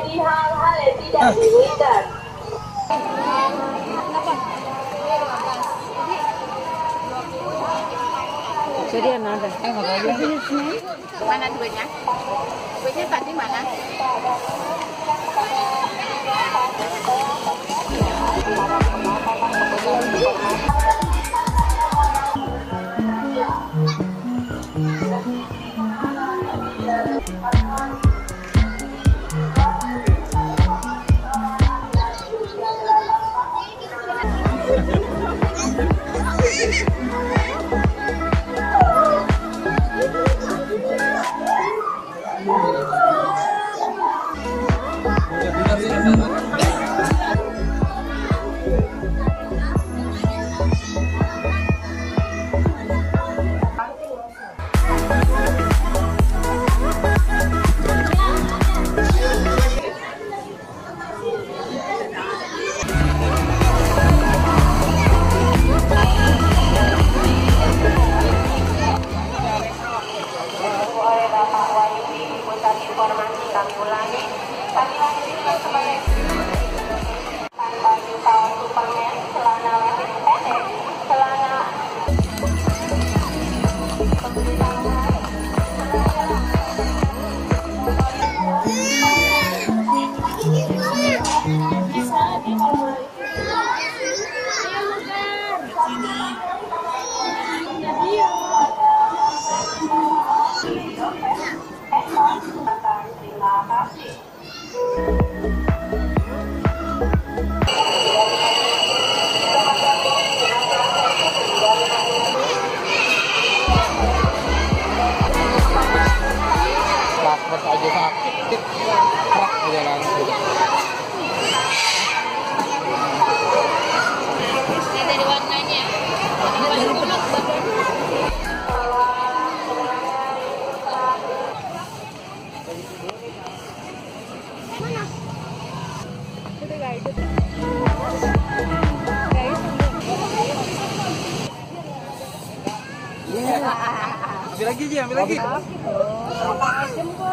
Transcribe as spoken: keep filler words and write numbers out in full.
menjadi hal-hal yang tidak diinginkan. Jadi ada. Mana duitnya? Duitnya tadi mana? Informasi kami ulangi, kami lanjutkan sebagai tanpa kaos Superman, celana levis pendek, celana terima kasih. Lapar aja sakit, kerak aja langsung. Ini dari warnanya. Warna kulit. Ambil lagi aja, ambil lagi.